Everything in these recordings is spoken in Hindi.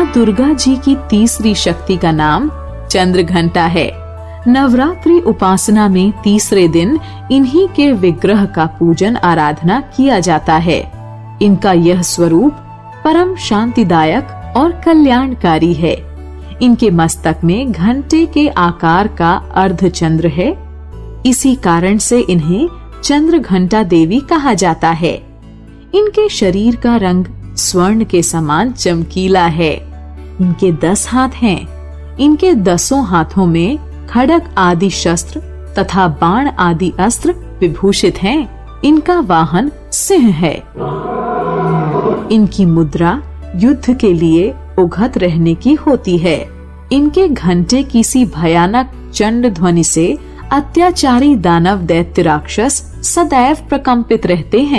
माँ दुर्गा जी की तीसरी शक्ति का नाम चंद्र घंटा है। नवरात्रि उपासना में तीसरे दिन इन्हीं के विग्रह का पूजन आराधना किया जाता है। इनका यह स्वरूप परम शांतिदायक और कल्याणकारी है। इनके मस्तक में घंटे के आकार का अर्धचंद्र है। इसी कारण से इन्हें चंद्र घंटा देवी कहा जाता है। इनके शरीर का रंग स्वर्ण के समान चमकीला है। इनके 10 हाथ हैं। इनके 10 हाथों में खड्ग आदि शस्त्र तथा बाण आदि अस्त्र विभूषित हैं। इनका वाहन सिंह है। इनकी मुद्रा युद्ध के लिए उघत रहने की होती है। इनके घंटे किसी भयानक चंड ध्वनि से अत्याचारी दानव दैत्य राक्षस सदैव प्रकंपित रहते हैं।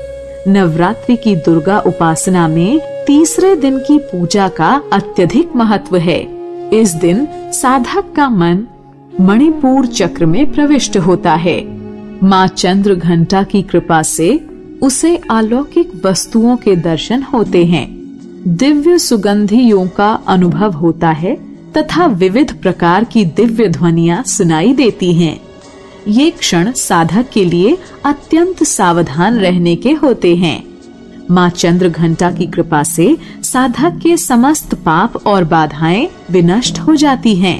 नवरात्रि की दुर्गा उपासना में तीसरे दिन की पूजा का अत्यधिक महत्व है। इस दिन साधक का मन मणिपुर चक्र में प्रविष्ट होता है। माँ चंद्र घंटा की कृपा से उसे अलौकिक वस्तुओं के दर्शन होते हैं, दिव्य सुगंधियों का अनुभव होता है तथा विविध प्रकार की दिव्य ध्वनियां सुनाई देती हैं। ये क्षण साधक के लिए अत्यंत सावधान रहने के होते हैं। माँ चंद्र घंटा की कृपा से साधक के समस्त पाप और बाधाएं विनष्ट हो जाती हैं।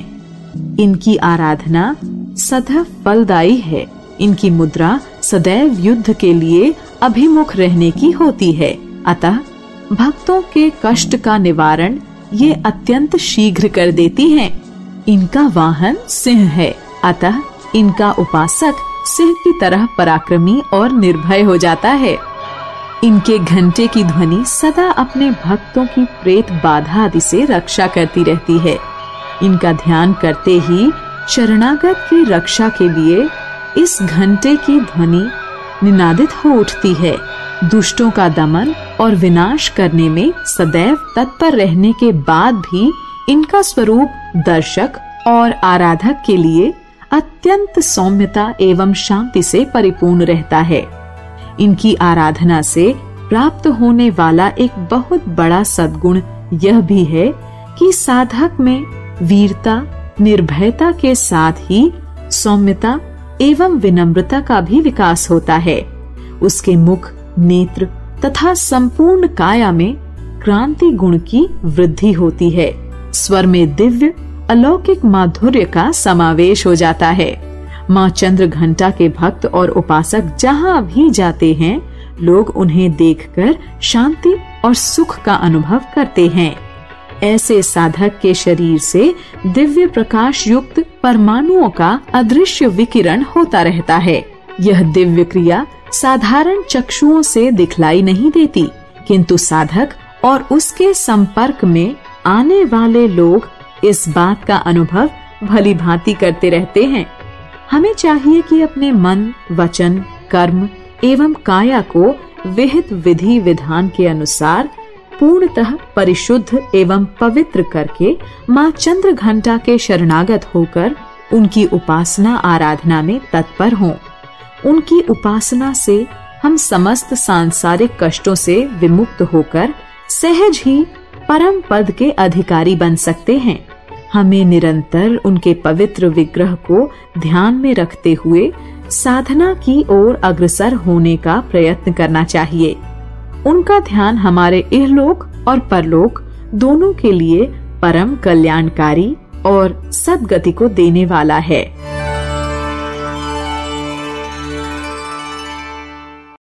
इनकी आराधना सदैव फलदायी है। इनकी मुद्रा सदैव युद्ध के लिए अभिमुख रहने की होती है। अतः भक्तों के कष्ट का निवारण ये अत्यंत शीघ्र कर देती हैं। इनका वाहन सिंह है। अतः इनका उपासक सिंह की तरह पराक्रमी और निर्भय हो जाता है। इनके घंटे की ध्वनि सदा अपने भक्तों की प्रेत बाधा आदि से रक्षा करती रहती है। इनका ध्यान करते ही शरणागत की रक्षा के लिए इस घंटे की ध्वनि निनादित हो उठती है। दुष्टों का दमन और विनाश करने में सदैव तत्पर रहने के बाद भी इनका स्वरूप दर्शक और आराधक के लिए अत्यंत सौम्यता एवं शांति से परिपूर्ण रहता है। इनकी आराधना से प्राप्त होने वाला एक बहुत बड़ा सद्गुण यह भी है कि साधक में वीरता, निर्भयता के साथ ही सौम्यता एवं विनम्रता का भी विकास होता है। उसके मुख, नेत्र तथा संपूर्ण काया में क्रांति गुण की वृद्धि होती है। स्वर में दिव्य अलौकिक माधुर्य का समावेश हो जाता है। माँ चंद्र घंटा के भक्त और उपासक जहाँ भी जाते हैं, लोग उन्हें देखकर शांति और सुख का अनुभव करते हैं। ऐसे साधक के शरीर से दिव्य प्रकाश युक्त परमाणुओं का अदृश्य विकिरण होता रहता है। यह दिव्य क्रिया साधारण चक्षुओं से दिखलाई नहीं देती, किंतु साधक और उसके संपर्क में आने वाले लोग इस बात का अनुभव भली भांति करते रहते हैं। हमें चाहिए कि अपने मन, वचन, कर्म एवं काया को विहित विधि विधान के अनुसार पूर्णतः परिशुद्ध एवं पवित्र करके माँ चंद्र घंटा के शरणागत होकर उनकी उपासना आराधना में तत्पर हों। उनकी उपासना से हम समस्त सांसारिक कष्टों से विमुक्त होकर सहज ही परम पद के अधिकारी बन सकते हैं। हमें निरंतर उनके पवित्र विग्रह को ध्यान में रखते हुए साधना की ओर अग्रसर होने का प्रयत्न करना चाहिए। उनका ध्यान हमारे इहलोक और परलोक दोनों के लिए परम कल्याणकारी और सद्गति को देने वाला है।